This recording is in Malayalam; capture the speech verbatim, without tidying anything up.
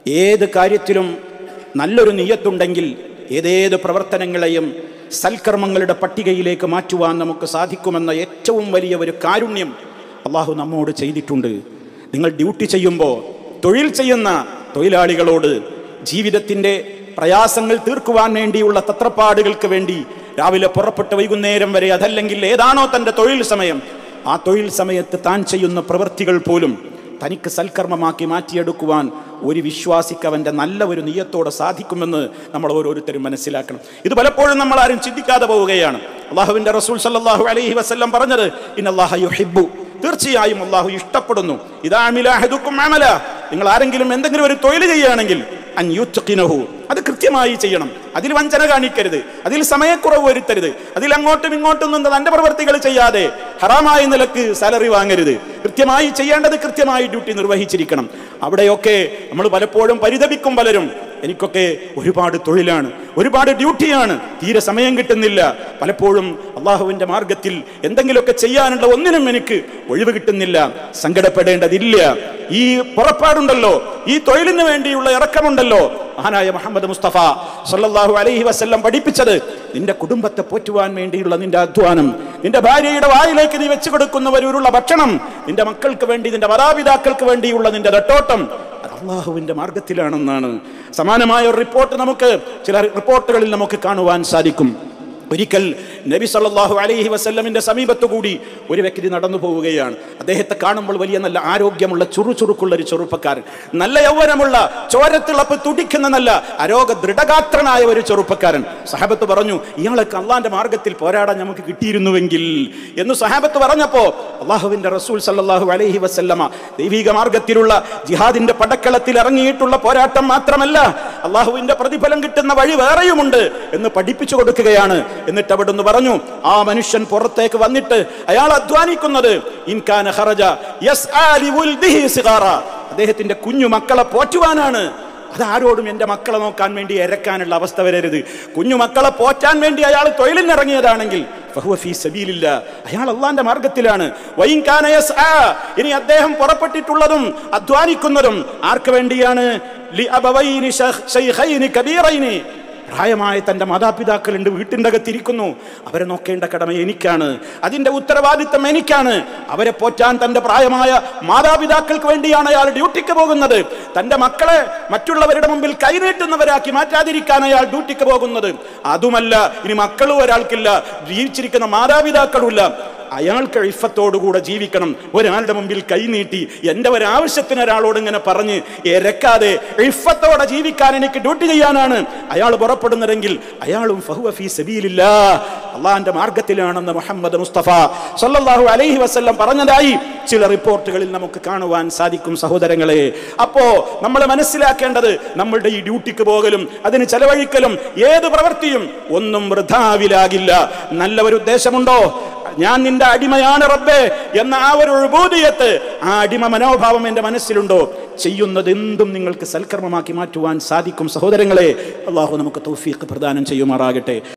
ഏത് കാര്യത്തിലും നല്ലൊരു നിയ്യത്തുണ്ടെങ്കിൽ ഏതേത് പ്രവർത്തനങ്ങളെയും സൽക്കർമ്മങ്ങളുടെ പട്ടികയിലേക്ക് മാറ്റുവാൻ നമുക്ക് സാധിക്കുമെന്ന ഏറ്റവും വലിയ ഒരു കാരുണ്യം അള്ളാഹു നമ്മോട് ചെയ്തിട്ടുണ്ട്. നിങ്ങൾ ഡ്യൂട്ടി ചെയ്യുമ്പോൾ തൊഴിൽ ചെയ്യുന്ന തൊഴിലാളികളോട് ജീവിതത്തിൻ്റെ പ്രയാസങ്ങൾ തീർക്കുവാൻ വേണ്ടിയുള്ള തത്രപ്പാടുകൾക്ക് വേണ്ടി രാവിലെ പുറപ്പെട്ട് വൈകുന്നേരം വരെ, അതല്ലെങ്കിൽ ഏതാണോ തൻ്റെ തൊഴിൽ സമയം, ആ തൊഴിൽ സമയത്ത് താൻ ചെയ്യുന്ന പ്രവൃത്തികൾ പോലും തനിക്ക് സൽക്കർമ്മമാക്കി മാറ്റിയെടുക്കുവാൻ ഒരു വിശ്വാസിക്ക് അവൻ്റെ നല്ല ഒരു നിയ്യത്തോടെ സാധിക്കുമെന്ന് നമ്മൾ ഓരോരുത്തരും മനസ്സിലാക്കണം. ഇത് പലപ്പോഴും നമ്മൾ ആരും ചിന്തിക്കാതെ പോവുകയാണ്. അള്ളാഹുവിൻ്റെ റസൂൽ സല്ലല്ലാഹു അലൈഹി വസല്ലം പറഞ്ഞത് ഇന്നല്ലാഹ യുഹിബ്ബു, തീർച്ചയായും അള്ളാഹു ഇഷ്ടപ്പെടുന്നു, ഇദാ അമില അഹദുക്കും അമല, നിങ്ങൾ ആരെങ്കിലും എന്തെങ്കിലും ഒരു തൊഴിൽ ചെയ്യുകയാണെങ്കിൽ അൻ യുത്ഖിനഹു, അത് കൃത്യമായി ചെയ്യണം, അതിൽ വഞ്ചന കാണിക്കരുത്, അതിൽ സമയക്കുറവ് വരുത്തരുത്, അതിൽ അങ്ങോട്ടും ഇങ്ങോട്ടും നിന്ന് തൻ്റെ പ്രവൃത്തികൾ ചെയ്യാതെ ഹറാമായ നിലക്ക് സാലറി വാങ്ങരുത്, കൃത്യമായി ചെയ്യേണ്ടത് കൃത്യമായി ഡ്യൂട്ടി നിർവഹിച്ചിരിക്കണം. അവിടെയൊക്കെ നമ്മൾ പലപ്പോഴും പരിതപിക്കും പലരും, എനിക്കൊക്കെ ഒരുപാട് തൊഴിലാണ്, ഒരുപാട് ഡ്യൂട്ടിയാണ്, തീരെ സമയം കിട്ടുന്നില്ല, പലപ്പോഴും അള്ളാഹുവിൻ്റെ മാർഗത്തിൽ എന്തെങ്കിലുമൊക്കെ ചെയ്യാനുള്ള ഒന്നിനും എനിക്ക് ഒഴിവ് കിട്ടുന്നില്ല. സങ്കടപ്പെടേണ്ടതില്ല. ഈ പുറപ്പാടുണ്ടല്ലോ, ഈ തൊഴിലിന് വേണ്ടിയുള്ള ഇറക്കമുണ്ടല്ലോ, മഹാനായ മുഹമ്മദ് മുസ്തഫ സല്ലല്ലാഹു അലൈഹി വസല്ലം പഠിപ്പിച്ചത്, നിന്റെ കുടുംബത്തെ പോറ്റുവാൻ വേണ്ടിയുള്ള നിന്റെ അധ്വാനം, നിന്റെ ഭാര്യയുടെ വായിലേക്ക് നീ വെച്ചു കൊടുക്കുന്നവരുള്ള ഭക്ഷണം, നിന്റെ മക്കൾക്ക് വേണ്ടി, നിന്റെ മാതാപിതാക്കൾക്ക് വേണ്ടിയുള്ള നിന്റെ നെട്ടോട്ടം, അത് അള്ളാഹുവിൻ്റെ മാർഗത്തിലാണെന്നാണ്. സമാനമായ ഒരു റിപ്പോർട്ട് നമുക്ക് ചില റിപ്പോർട്ടുകളിൽ നമുക്ക് കാണുവാൻ സാധിക്കും. ഒരിക്കൽ നബി സല്ലല്ലാഹു അലൈഹി വസല്ലമിന്റെ സമീപത്തു കൂടി ഒരു വ്യക്തി നടന്നു പോവുകയാണ്. അദ്ദേഹത്തെ കാണുമ്പോൾ വലിയ നല്ല ആരോഗ്യമുള്ള ചുറുചുറുക്കുള്ള ഒരു ചെറുപ്പക്കാരൻ, നല്ല യൗവനമുള്ള, ചോരത്തിളപ്പ് തുടിക്കുന്ന നല്ല അരോഗ ദൃഢഗാത്രനായ ഒരു ചെറുപ്പക്കാരൻ. സഹാബത്ത് പറഞ്ഞു, ഇയാളൊക്കെ അള്ളാന്റെ മാർഗത്തിൽ പോരാടാൻ നമുക്ക് കിട്ടിയിരുന്നുവെങ്കിൽ എന്ന് സഹാബത്ത് പറഞ്ഞപ്പോൾ അള്ളാഹുവിന്റെ റസൂൽ സല്ലല്ലാഹു അലൈഹി വസല്ലമ ദൈവിക മാർഗത്തിലുള്ള ജിഹാദിന്റെ പടക്കളത്തിൽ ഇറങ്ങിയിട്ടുള്ള പോരാട്ടം മാത്രമല്ല, അള്ളാഹുവിന്റെ പ്രതിഫലം കിട്ടുന്ന വഴി വേറെയുമുണ്ട് എന്ന് പഠിപ്പിച്ചു കൊടുക്കുകയാണ്. എന്നിട്ട് അവിടുന്ന് പറഞ്ഞു, ആ മനുഷ്യൻ പുറത്തേക്ക് വന്നിട്ട് അയാൾ അധ്വാനിക്കുന്നത് ഇൻകാന ഖറജ യസ്ആ ലിവുൽദിഹി സിഗാറ, അദ്ദേഹത്തിന്റെ കുഞ്ഞു മക്കളെ പോറ്റുവാനാണ്. അതാരോടും എൻ്റെ മക്കളെ നോക്കാൻ വേണ്ടി ഇരക്കാനുള്ള അവസ്ഥ വരരുത്. കുഞ്ഞു മക്കളെ പോറ്റാൻ വേണ്ടി അയാൾ തൊഴിലിനിറങ്ങിയതാണെങ്കിൽ ഫഹുവ ഫീ സബീലില്ലാ, അയാൾ അള്ളാന്റെ മാർഗത്തിലാണ്. വഇൻ കാന യസ്ആ, ഇനി അദ്ദേഹം പുറപ്പെട്ടിട്ടുള്ളതും അധ്വാനിക്കുന്നതും ആർക്ക് വേണ്ടിയാണ്? ലി അബവൈനി ശൈഖൈനി കബീറൈനി, പ്രായമായ തൻ്റെ മാതാപിതാക്കളുണ്ട്, വീട്ടിൻ്റെ അകത്തിരിക്കുന്നു, അവരെ നോക്കേണ്ട കടമ എനിക്കാണ്, അതിൻ്റെ ഉത്തരവാദിത്തം എനിക്കാണ്. അവരെ പോറ്റാൻ തൻ്റെ പ്രായമായ മാതാപിതാക്കൾക്ക് വേണ്ടിയാണ് അയാൾ ഡ്യൂട്ടിക്ക് പോകുന്നത്. തൻ്റെ മക്കളെ മറ്റുള്ളവരുടെ മുമ്പിൽ കൈനീട്ടുന്നവരാക്കി മാറ്റാതിരിക്കാൻ അയാൾ ഡ്യൂട്ടിക്ക് പോകുന്നത്. അതുമല്ല, ഇനി മക്കളും ഒരാൾക്കില്ല, ജീവിച്ചിരിക്കുന്ന മാതാപിതാക്കളുമില്ല, അയാൾക്ക് ഇഫത്തോടുകൂടെ ജീവിക്കണം. ഒരാളുടെ മുമ്പിൽ കൈനീട്ടി എൻ്റെ ഒരാവശ്യത്തിന് ഒരാളോട് ഇങ്ങനെ പറഞ്ഞ് ഇരക്കാതെ ഇഫത്തോടെ ജീവിക്കാൻ എനിക്ക് ഡ്യൂട്ടി ചെയ്യാനാണ് അയാൾ പുറപ്പെടുന്നതെങ്കിൽ അയാളും ഫഹുവ ഫീ സബീലില്ലാ, അള്ളാന്റെ മാർഗത്തിലാണെന്ന് മുഹമ്മദ് മുസ്തഫ സല്ലല്ലാഹു അലൈഹി വസല്ലം പറഞ്ഞതായി ചില റിപ്പോർട്ടുകളിൽ നമുക്ക് കാണുവാൻ സാധിക്കും. സഹോദരങ്ങളെ, അപ്പോ നമ്മൾ മനസ്സിലാക്കേണ്ടത്, നമ്മളുടെ ഈ ഡ്യൂട്ടിക്ക് പോകലും അതിന് ചെലവഴിക്കലും ഏത് പ്രവൃത്തിയും ഒന്നും വൃഥാവിലാകില്ല. നല്ല ഒരു ഉദ്ദേശമുണ്ടോ? ഞാൻ നിന്റെ അടിമയാണ് റബ്ബേ എന്ന ആ ഒരു ഉബൂദിയത്ത്, ആ അടിമ മനോഭാവം എൻ്റെ മനസ്സിലുണ്ടോ? ചെയ്യുന്നത് എന്തും നിങ്ങൾക്ക് സൽക്കർമ്മമാക്കി മാറ്റുവാൻ സാധിക്കും. സഹോദരങ്ങളെ, അള്ളാഹു നമുക്ക് തൗഫീഖ് പ്രദാനം ചെയ്യുമാറാകട്ടെ.